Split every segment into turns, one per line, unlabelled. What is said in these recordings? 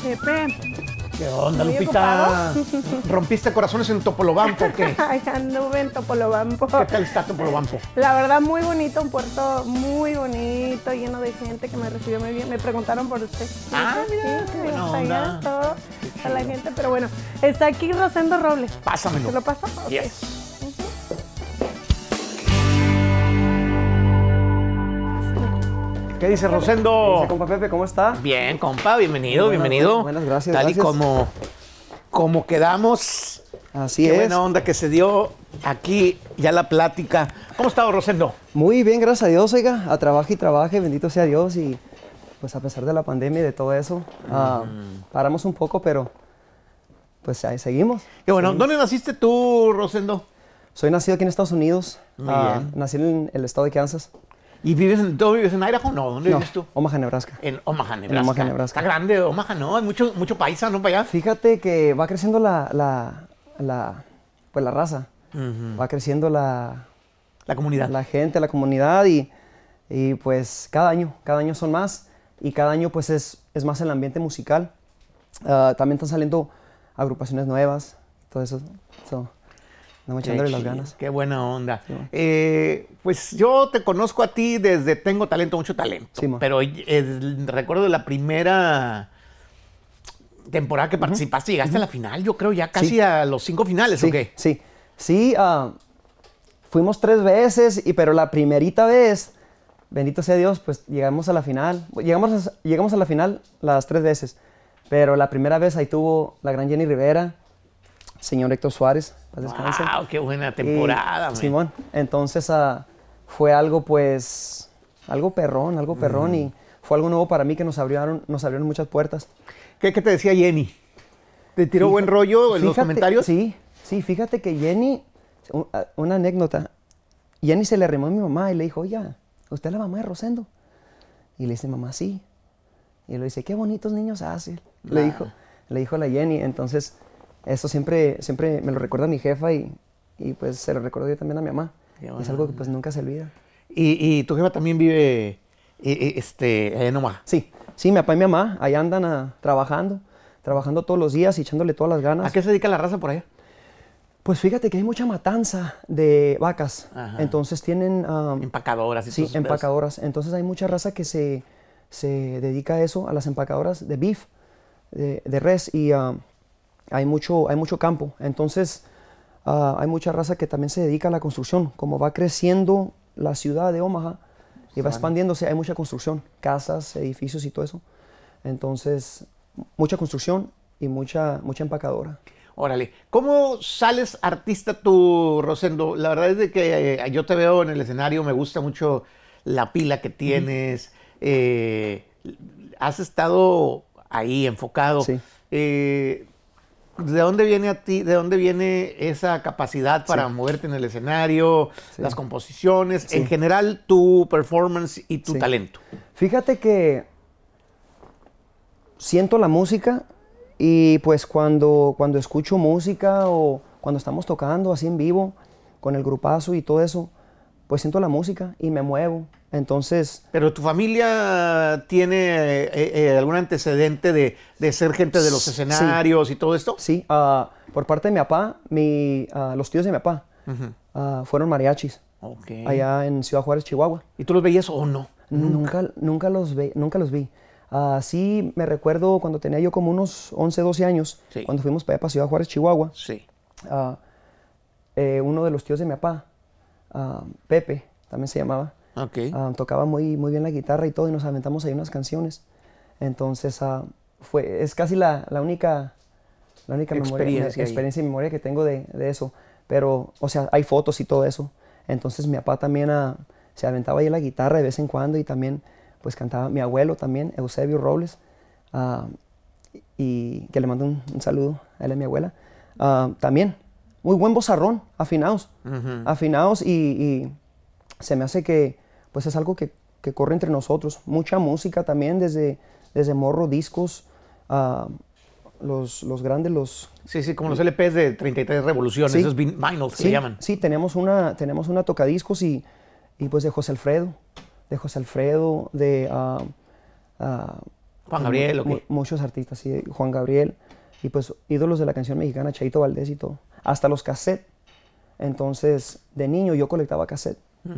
Pepe.
¿Qué onda,
¿Muy
Lupita? ¿Rompiste corazones en Topolobampo o qué?
Ay, anduve en Topolobampo.
¿Qué tal está Topolobampo?
La verdad, muy bonito, un puerto muy bonito, lleno de gente que me recibió muy bien. Me preguntaron por usted.
Mira,
sí,
buena
hasta allá,
onda.
todo, a la gente, pero bueno, está aquí Rosendo Robles.
Pásamelo.
¿Te lo paso? Ok.
Yes. ¿Qué dice Rosendo?
Dice, compa Pepe, ¿cómo está?
Bien, compa, bienvenido, bienvenido.
Buenas, gracias.
Tal y
gracias.
como quedamos.
Así
Qué
es.
buena onda que se dio aquí ya la plática. ¿Cómo está, Rosendo?
Muy bien, gracias a Dios, oiga. A trabaje y trabaje, bendito sea Dios. Y pues a pesar de la pandemia y de todo eso, paramos un poco, pero pues ahí seguimos.
Qué bueno. ¿Dónde naciste tú, Rosendo?
Soy nacido aquí en Estados Unidos.
Muy bien.
Nací en el estado de Kansas.
¿Y tú vives en Idaho? No, ¿dónde
No,
vives tú?
Omaha, Nebraska.
En Omaha, Nebraska.
Omaha, Nebraska.
Está grande Omaha, ¿no? Hay mucho paisa, ¿no? Para allá.
Fíjate que va creciendo la raza. Va creciendo
La comunidad.
la gente, la comunidad y pues cada año son más y cada año pues es más el ambiente musical. También están saliendo agrupaciones nuevas, todo eso. Andamos echándole las ganas.
Qué buena onda.
Sí, man.
Pues yo te conozco a ti desde Tengo Talento, Mucho Talento.
Sí, man.
Pero recuerdo la primera temporada que participaste, llegaste a la final, yo creo ya casi
Sí.
a los 5 finales,
Sí,
¿o qué?
sí, fuimos 3 veces, pero la primerita vez, bendito sea Dios, pues llegamos a la final. Llegamos a la final las 3 veces, pero la primera vez ahí tuvo la gran Jenny Rivera, señor Héctor Suárez, paz descanse.
¡Wow! ¡Qué buena temporada, man!
Simón, entonces fue algo pues, algo perrón y fue algo nuevo para mí que nos abrieron muchas puertas.
¿Qué te decía Jenny? ¿Te tiró buen rollo en los comentarios?
Sí, fíjate que Jenny, una anécdota, Jenny se le arrimó a mi mamá y le dijo, oye, ¿usted es la mamá de Rosendo? Y le dice, mamá, sí. Y le dice, qué bonitos niños hacen. Le dijo la Jenny, entonces eso siempre me lo recuerda mi jefa y pues se lo recuerdo yo también a mi mamá. Es algo que pues nunca se olvida.
¿Y tu jefa también vive en Omaha?
Sí, mi papá y mi mamá ahí andan trabajando todos los días y echándole todas las ganas.
¿A qué se dedica la raza por allá?
Pues fíjate que hay mucha matanza de vacas,
Ajá.
entonces tienen...
Empacadoras y
sí,
todos esos pedos.
empacadoras. Entonces hay mucha raza que se dedica a eso, a las empacadoras de beef, de res, y hay mucho campo. Entonces hay mucha raza que también se dedica a la construcción. Como va creciendo la ciudad de Omaha y va expandiéndose, hay mucha construcción, casas, edificios y todo eso. Entonces, mucha construcción y mucha empacadora.
Órale. ¿Cómo sales artista tú, Rosendo? La verdad es de que yo te veo en el escenario, me gusta mucho la pila que tienes. Has estado ahí enfocado.
Sí.
¿De dónde viene esa capacidad para moverte en el escenario, las composiciones, en general tu performance y tu talento?
Fíjate que siento la música y pues cuando escucho música o cuando estamos tocando así en vivo con el grupazo y todo eso, pues siento la música y me muevo. Entonces...
¿Pero tu familia tiene algún antecedente de ser gente de los escenarios y todo esto?
Sí, por parte de mi papá, los tíos de mi papá fueron mariachis allá en Ciudad Juárez, Chihuahua.
¿Y tú los veías o no?
Nunca los vi. Sí me recuerdo cuando tenía yo como unos 11, 12 años, cuando fuimos para allá, para Ciudad Juárez, Chihuahua.
Sí.
Uno de los tíos de mi papá, Pepe, también se llamaba, tocaba muy bien la guitarra y todo, y nos aventamos ahí unas canciones. Entonces, es casi la única experiencia y memoria que tengo de eso. Pero, o sea, hay fotos y todo eso. Entonces, mi papá también se aventaba ahí la guitarra de vez en cuando y también, pues, cantaba. Mi abuelo también, Eusebio Robles, y que le mando un saludo a él y a mi abuela. También, muy buen vozarrón, afinados y se me hace que, pues, es algo que corre entre nosotros. Mucha música también, desde morro, discos, los grandes,
Sí, como los LPs de 33 revoluciones, esos vinyls que le llaman.
Sí, tenemos una tocadiscos y pues de José Alfredo,
Juan Gabriel, ¿o qué?
Muchos artistas, sí. Juan Gabriel. Y pues ídolos de la canción mexicana, Chayito Valdés y todo. Hasta los cassettes. Entonces, de niño yo colectaba cassette.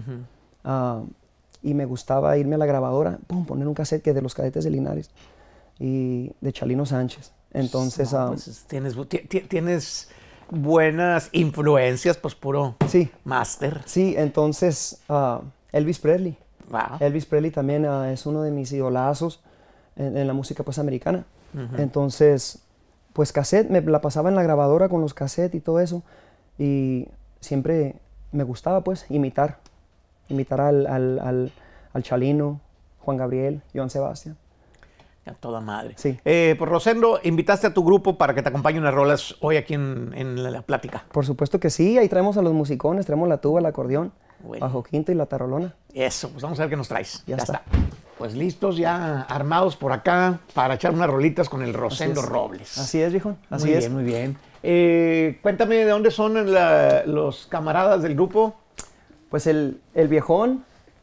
Y me gustaba irme a la grabadora, poner un cassette que de los Cadetes de Linares y de Chalino Sánchez. Entonces,
pues tienes buenas influencias, pues puro máster.
Sí, entonces Elvis Presley.
Wow.
Elvis Presley también es uno de mis idolazos en la música pues americana. Entonces, pues cassette, me la pasaba en la grabadora con los cassettes y todo eso. Y siempre me gustaba pues imitar al Chalino, Juan Gabriel, Joan Sebastián.
A toda madre.
Sí.
Pues Rosendo, invitaste a tu grupo para que te acompañe unas rolas hoy aquí en la plática.
Por supuesto que sí, ahí traemos a los musicones, traemos la tuba, el acordeón, bajo quinto y la tarolona.
Eso, pues vamos a ver qué nos traes.
Ya está.
Pues listos, ya armados por acá para echar unas rolitas con el Rosendo Robles.
Así es, viejón. Así es.
Muy bien, muy bien. Cuéntame de dónde son los camaradas del grupo.
Pues el viejón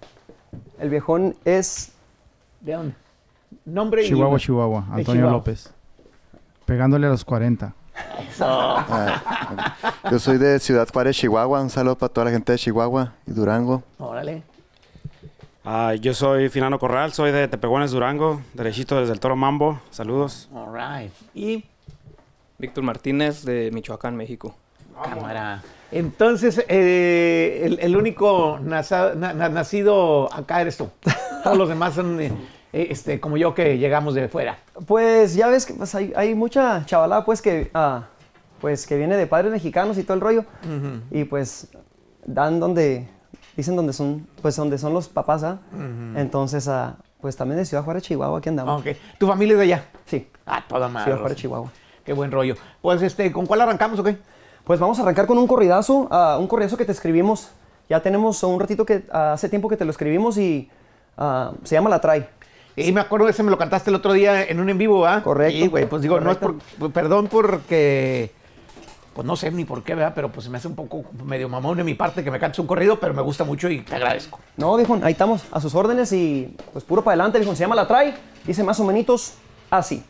es...
¿De dónde? Nombre
Chihuahua,
y...
Chihuahua. Antonio
Chihuahua.
López. Pegándole a los 40.
Eso.
Yo soy de Ciudad Juárez, Chihuahua. Un saludo para toda la gente de Chihuahua y Durango.
Órale.
Yo soy Finano Corral, soy de Tepehuanes, Durango, derechito desde el Toro Mambo. Saludos.
All right. Y...
Víctor Martínez, de Michoacán, México.
Cámara. Entonces, el único nacido acá eres tú. Todos los demás son como yo, que llegamos de fuera.
Pues ya ves que pues, hay mucha chavalada pues que viene de padres mexicanos y todo el rollo. Y pues dicen donde son los papás, Entonces, pues también de Ciudad Juárez, Chihuahua, aquí andamos.
Okay. ¿Tu familia es de allá?
Sí.
Toda madre.
Ciudad Juárez, Chihuahua.
Qué buen rollo. Pues, ¿con cuál arrancamos o qué?
Pues vamos a arrancar con un corridazo que te escribimos. Ya tenemos un ratito hace tiempo que te lo escribimos y se llama La Trae.
Y me acuerdo ese me lo cantaste el otro día en un en vivo, ¿ah?
Correcto.
Sí, güey, pues digo,
correcto.
No es perdón porque, pues no sé ni por qué, ¿verdad? Pero pues se me hace un poco medio mamón de mi parte que me cantes un corrido, pero me gusta mucho y te agradezco.
No, viejón, ahí estamos, a sus órdenes y pues puro para adelante, viejón. Se llama La Trae, dice más o menos así.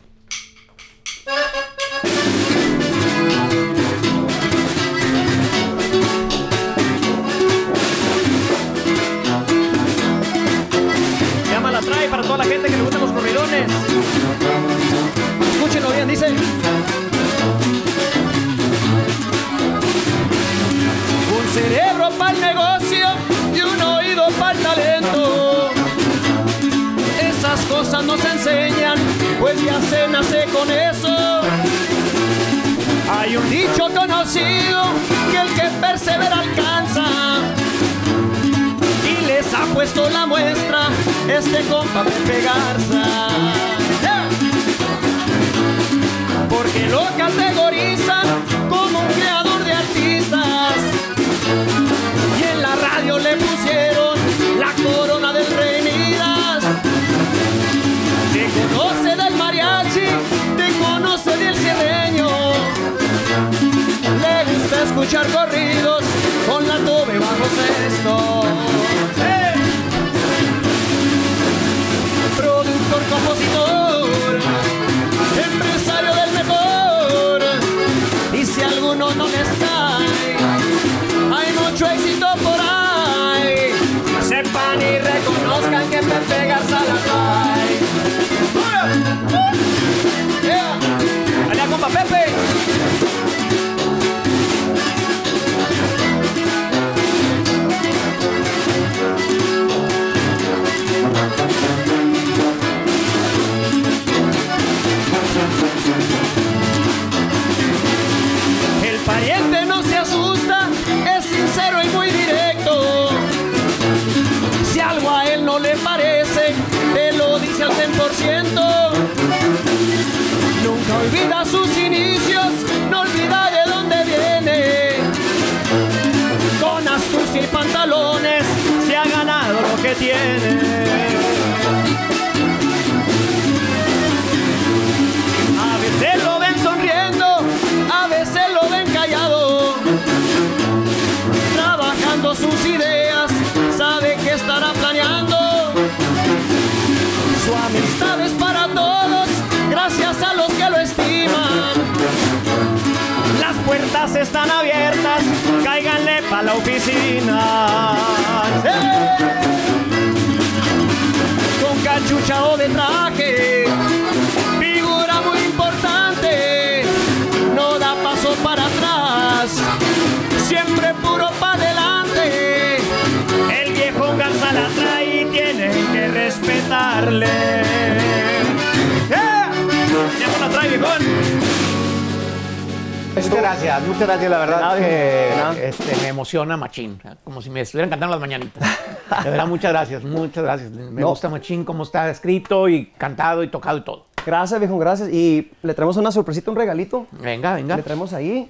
La Trae para toda la gente que le gustan los corridones. Escúchenlo bien, dice. Un cerebro para el negocio y un oído para el talento. Esas cosas no se enseñan, pues ya se nace con eso. Hay un dicho conocido que el que persevera alcanza. Les ha puesto la muestra este compa Pepe Garza. Porque lo categorizan como un creador de artistas. Y en la radio le pusieron la corona del Rey Midas. Te conoce del mariachi, te conoce del cierreño. Le gusta escuchar corridos con la tuba y bajo sexto. Productor, compositor, empresario del mejor. Y si alguno no les cae, hay mucho éxito por ahí. Sepan y reconozcan que Pepe Garza la trae. Allá, compa Pepe. El pariente no se asusta, es sincero y muy directo. Si algo a él no le parece, te lo dice al 100%. Nunca olvida sus inicios, no olvida de dónde viene. Con astucia y pantalones se ha ganado lo que tiene. A veces lo ven sonriendo, a veces lo ven callado. Trabajando sus ideas, sabe que estará planeando. Su amistad es para todos,
están abiertas, cáiganle pa' la oficina. Con cachucha o de traje, figura muy importante, no da paso para atrás, siempre puro pa' adelante. El viejo Garza la trae y tienen que respetarle. ¡Viejo la trae, viejón!
Muchas gracias, la verdad que me emociona machín, como si me estuvieran cantando las mañanitas. De verdad, muchas gracias. Me gusta machín cómo está escrito y cantado y tocado y todo.
Gracias, viejo, gracias. Y le traemos una sorpresita, un regalito.
Venga.
Le traemos ahí.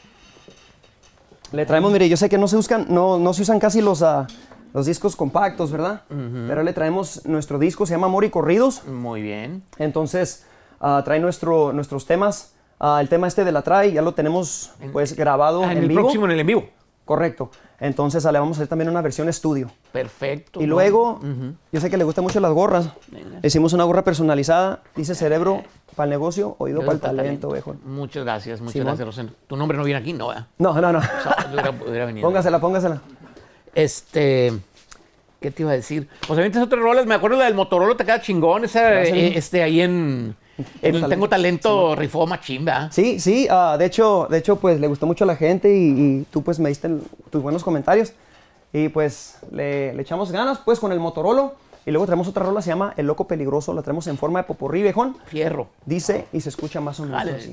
Le traemos, mire, yo sé que no se usan casi los discos compactos, ¿verdad? Pero le traemos nuestro disco, se llama Amor y Corridos.
Muy bien.
Entonces, trae nuestros temas. El tema este de la trae, ya lo tenemos pues grabado en
el
vivo.
Próximo en el en vivo.
Correcto. Entonces le vamos a hacer también una versión estudio.
Perfecto.
Y luego, yo sé que le gustan mucho las gorras. Hicimos una gorra personalizada, dice cerebro para el negocio, oído para el talento, viejo.
Muchas gracias, Rosendo. Tu nombre no viene aquí, ¿no?
No.
Hubiera venido.
Póngasela.
¿Qué te iba a decir? Pues avientas otros roles, me acuerdo del Motorola, te queda chingón, ahí en Tengo Talento, sí, rifó machín, ¿verdad?
Sí, de hecho, pues le gustó mucho a la gente y tú pues me diste tus buenos comentarios y pues le echamos ganas pues con el Motorola y luego traemos otra rola, se llama El Loco Peligroso, la traemos en forma de popurrí, viejón.
Fierro.
Dice y se escucha más o menos así.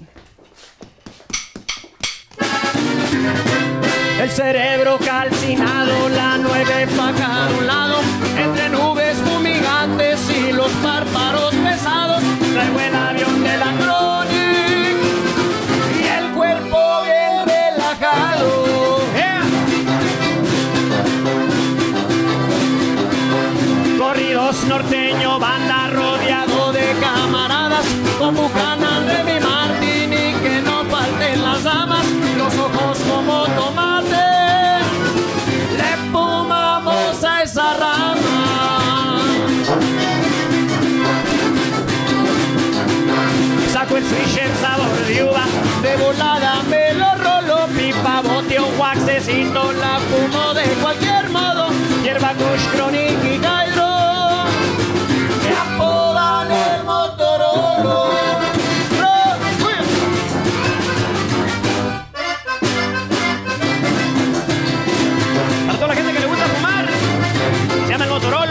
El cerebro calcinado, la 9 pa' cada un lado, entre nubes fumigantes y los párpados pesados, traigo el avión de la Chronic y el cuerpo bien relajado. Corridos norteño, banda rodeado de camaradas, con Buchanan, Remy Martin y que no falten las damas, los ojos como tomate, le fumamos a esa rama. Saco el swisher sabor de uva, de volada me lo rolo, pipa, bote o waxecito, la fumo de cualquier modo, hierba kush, chronic y cairo, me apodan el Motorola. Para toda la gente que le gusta fumar, se llama el Motorola.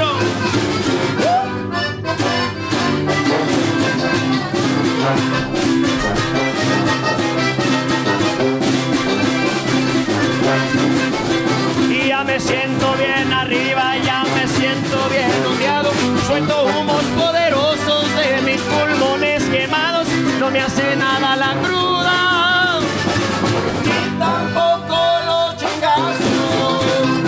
Y ya me siento bien arriba, ya me siento bien ondeado, suelto humos poderosos de mis pulmones quemados, no me hace nada la cruda, ni tampoco los chingazos.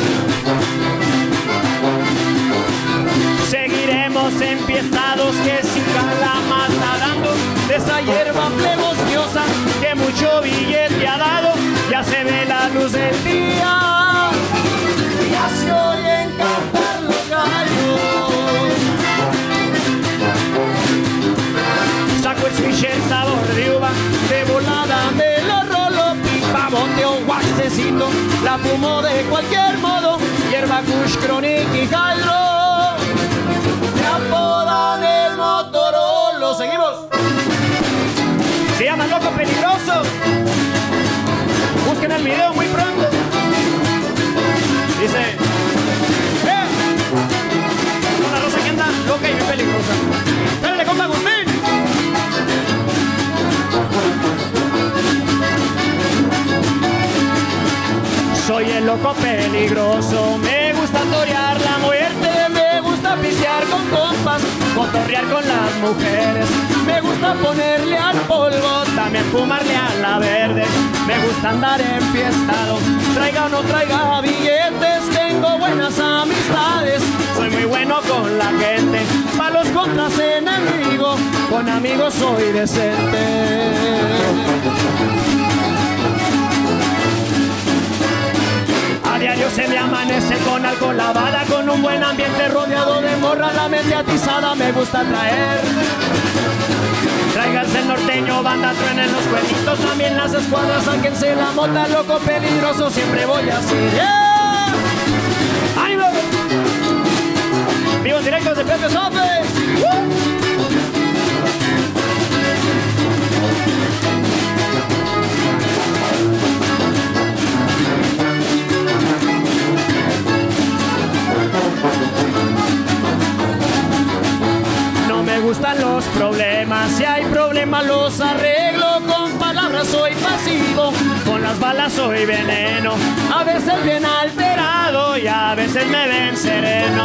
Seguiremos enfiestados, que siga la mata dando de esa hierba plebosciosa que mucho billete ha dado. Ya se ve la luz del día, ya se oyen cantar los gallos. Saco el swisher sabor de uva, de volada me lo rolo, pipa, bote o waxecito, la fumo de cualquier modo, hierba kush, chronic y jairo, me apodan el Motorola. Seguimos. Se llama Loco Peligroso. Busquen el video muy pronto. Dice, una rosa que anda loca y muy peligrosa. ¡Dale, compa Agustín! Soy el loco peligroso, me gusta torear la muerte, me gusta pistear con compas, cotorrear con las mujeres, me gusta ponerle al polvo, también fumarle a la verde, me gusta andar enfiestado, traiga o no traiga billetes, tengo buenas amistades, soy muy bueno con la gente, pa' los contras enemigos, con amigos soy decente. A diario se me amanece con alcohol lavada, con un buen ambiente rodeado de morra, la mente atizada me gusta traer. Tráiganse el norteño, banda, truenen los cuernitos, también las escuadras, sáquense la mota, loco peligroso, siempre voy a ser. ¡Yeah! ¡Ánimo! Vivo en directo desde Pepe's Office. No me gustan los problemas, si hay problemas los arreglo, con palabras soy pasivo, con las balas soy veneno, a veces bien alterado y a veces me ven sereno.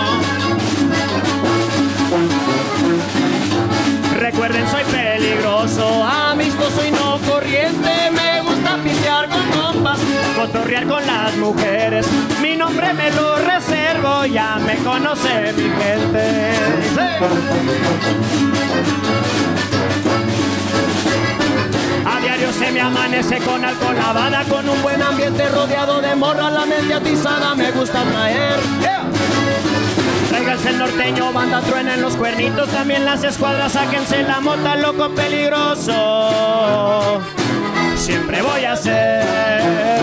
Recuerden, soy peligroso, amistoso y no corriente, me gusta pistear con compas, cotorrear con las mujeres, mi nombre me lo reservo, ya me conoce mi gente. ¡Sí! A diario se me amanece con alcohol lavada, con un buen ambiente rodeado de morra, la mente atizada me gusta traer. Yeah. Tráiganse el norteño, banda, truenen los cuernitos, también las escuadras, sáquense la mota, loco peligroso, siempre voy a ser.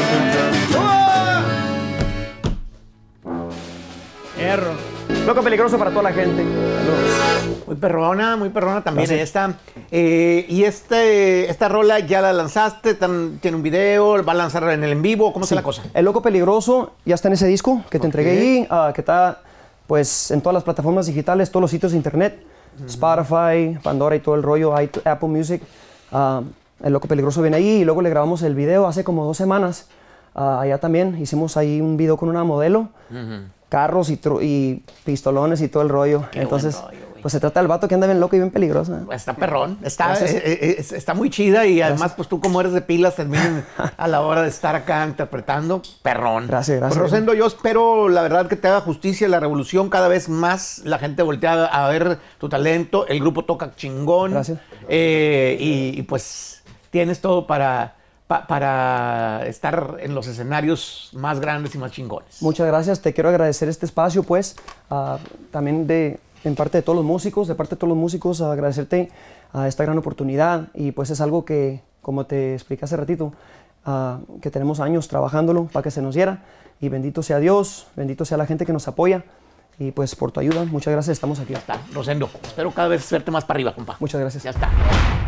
Erro. Loco peligroso para toda la gente.
Muy perrona también. Gracias. Esta. Y esta rola ya la lanzaste, tiene un video, va a lanzar en el en vivo, ¿cómo está la cosa?
El Loco Peligroso ya está en ese disco que te entregué ahí, que está pues en todas las plataformas digitales, todos los sitios de internet, Spotify, Pandora y todo el rollo, Apple Music. El Loco Peligroso viene ahí y luego le grabamos el video hace como 2 semanas. Allá también hicimos ahí un video con una modelo, carros y pistolones y todo el rollo.
Qué
entonces
buen rollo,
pues se trata del vato que anda bien loco y bien peligroso.
Está perrón, está muy chida y además pues tú como eres de pilas también a la hora de estar acá interpretando, perrón.
Gracias.
Pues Rosendo, yo espero la verdad que te haga justicia la revolución, cada vez más la gente voltea a ver tu talento, el grupo toca chingón.
Gracias.
Y pues tienes todo para estar en los escenarios más grandes y más chingones.
Muchas gracias, te quiero agradecer este espacio pues, también en parte de todos los músicos, agradecerte esta gran oportunidad y pues es algo que, como te expliqué hace ratito, que tenemos años trabajándolo para que se nos diera y bendito sea Dios, bendito sea la gente que nos apoya y pues por tu ayuda, muchas gracias, estamos aquí.
Ya está, Rosendo, espero cada vez verte más para arriba, compa.
Muchas gracias.
Ya está.